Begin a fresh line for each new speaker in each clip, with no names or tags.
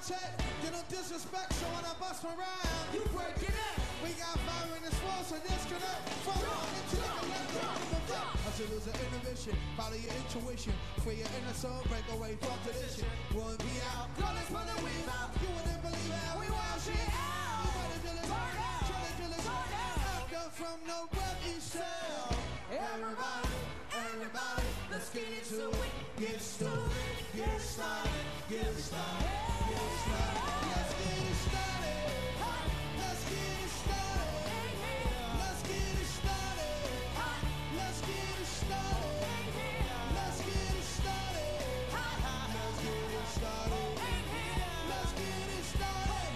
check, you don't disrespect, so when I bust my rhyme,
You break it up.
we got fire in this wall, so disconnect. Fall on into the hustle is an innovation, follow your intuition, free your inner soul, break away from tradition. One be out,
Girl, let's pull the weave out.
you wouldn't believe how
We wild shit out.
You better drill it,
Turn out.
drill it,
Turn out.
After from no web east side.
Everybody, everybody, let's get into it.
Get stupid, get started, get started, get started. Let's get it started. Let's get it started. Let's get it started. Let's get it started. Let's get it started. Let's get it started. Let's get it started.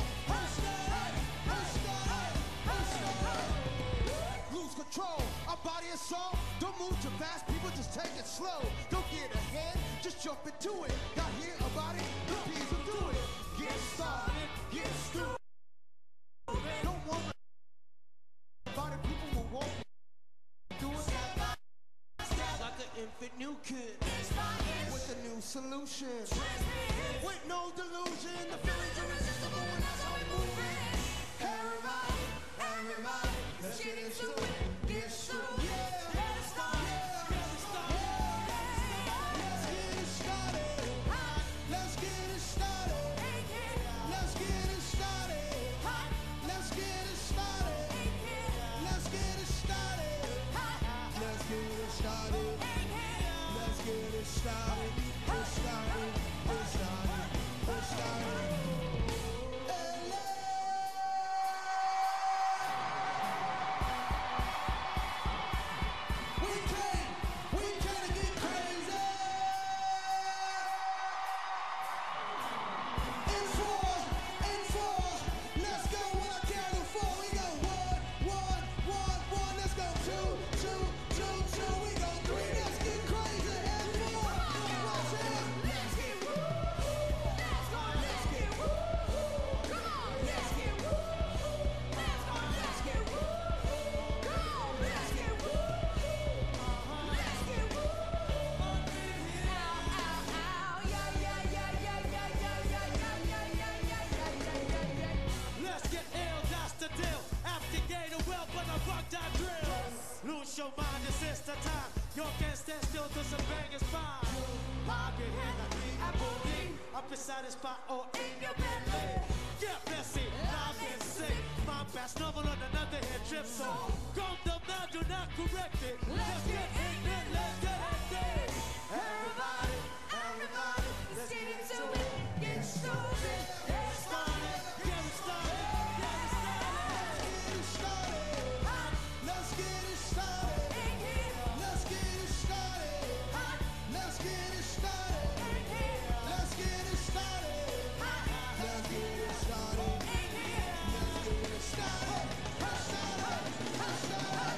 Lose control, our body and soul. Don't move too fast, people just take it slow. Don't get ahead, just jump into it. Got here about it, the P's will do it. Get started, get stupid. Don't worry about it, people will walk. Do it like an infant new kid with a new solution. With no delusion, the feeling's irresistible and that's how we move it. Everybody, everybody, let's get into it. Get stupid. Let's start it. Let's get it started. Let's get it started. Let's get it started. Let's get it started. Let's get it started. Let's get it started. Let's get it started. We're started. We're started. We're started. We came to get crazy. In four, let's go. When I count to four, we go one. Let's go two. We go three. Let's get crazy. And four. Let's hit.
Let's get woo. Let's go. Let's get woo. Come on. Let's get woo. Let's go. Let's get woo. Come on. Let's get woo. Let's get woo. Ow, ow, ow. Yeah.
Let's get ill, that's the deal. After gator well, but I rock that drill. Lose your mind, this is the time. You can't stand still till some bangers fine. I get in the Apple up inside the spot or in your belly. Get messy, live and sick. My best novel on another hit trip, so come down now, do not correct it. Let's get in it, let's get it.
Everybody, everybody, let's get into it. Get stupid. Let's start it.
Get it started, get it started.
Let's get it started. Let's get it started. Let's get it started. Let's get it started. Let's get it started. Let's get it started. Let's started.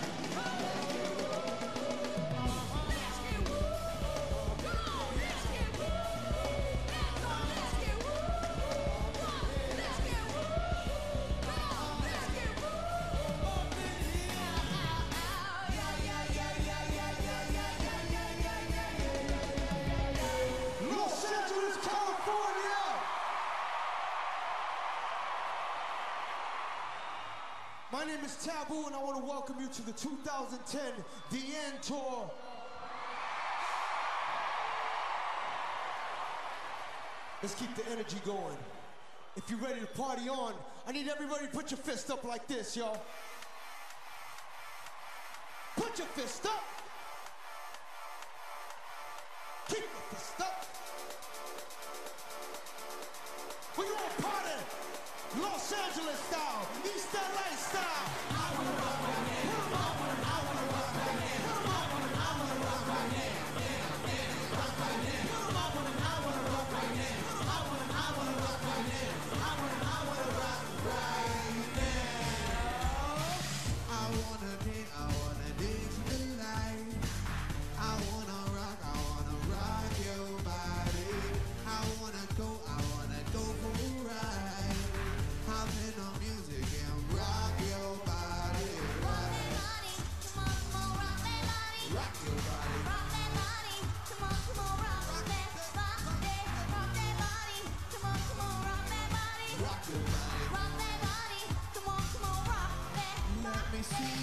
Let's get woo. Come on, let's get woo. Let's go, let's get woo. Let's get woo. Come on, let's get woo.
Los Angeles, California. My name is Taboo, and I want to welcome you to the 2010 The End Tour. Let's keep the energy going. If you're ready to party on, I need everybody to put your fist up like this, y'all. Put your fist up. Keep your fist up. We gonna party Los Angeles style, East LA style. I wanna rock right now. I wanna rock right now. I wanna rock right now. Rock right now. I wanna rock right now. I wanna rock right now. I wanna rock right now. I wanna dance the night. I wanna rock your body. I wanna go for a ride. I'm in the music.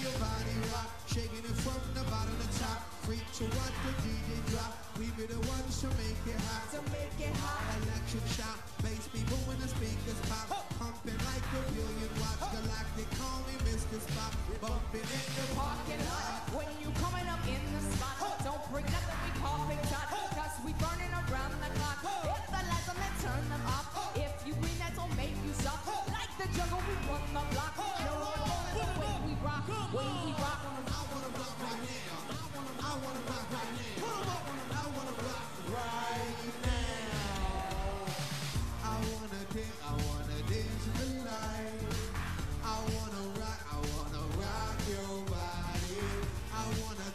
your body rock, shaking it from the bottom to top. Freak to what the DJ drop. We be the ones to make it hot.
To make it hot.
Electric shock, bass be booming, the speakers pop. Pumping like a billion watts. Galactic, call me Mr. Spot. Bumping in the
Parking lot. When you coming up in the spot, don't bring nothing we call big shot. Cause we burning around the clock. If the lights on, then turn them off. If you green, that don't make you stop. Like the jungle, we run the block. No one the way we rock. Way we rock.
I wanna rock right now. I wanna rock right now. I wanna rock right now. I wanna dance in the light. I wanna rock your body. I wanna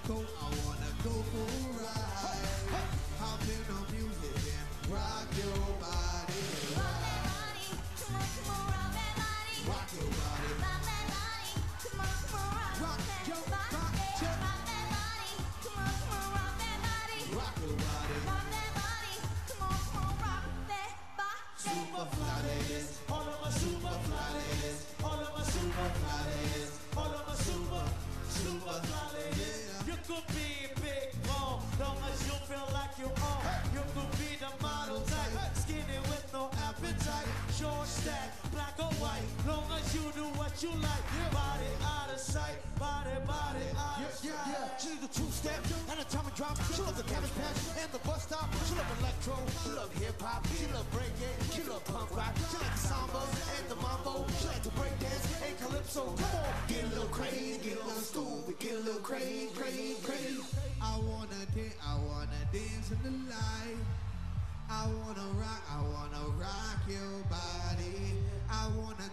go for a ride. Hop in the music and rock your body.
Rock that body. Come on, rock that body.
Rock your body.
Rock that body. Come on, rock
Rock
that
your
body.
body.
Rock that body. Come on, rock that body.
Rock your body.
Rock that body. Come on, rock that body.
Super fly ladies, all of my super fly ladies, all of my super fly ladies, all of my super fly ladies. You could be big bone, long as you feel like you own. You could be the model type, skinny with no appetite, short stack, black or white, long as you do what you like. Body out of sight, body out of sight.
She the two-step and a tummy drop. She love the cabbage patch and the bus stop. She love electro. She love hip-hop. She love break-it. She love punk rock. She like the samba and the mambo. She like to break dance and calypso. Come on, get a little crazy, get a little stupid, get a little crazy, crazy, crazy. I wanna dance in the light. I wanna rock your body. I wanna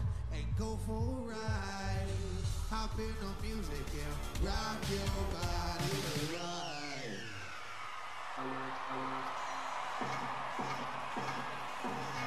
go for a ride. Hop in the music and rock your body right.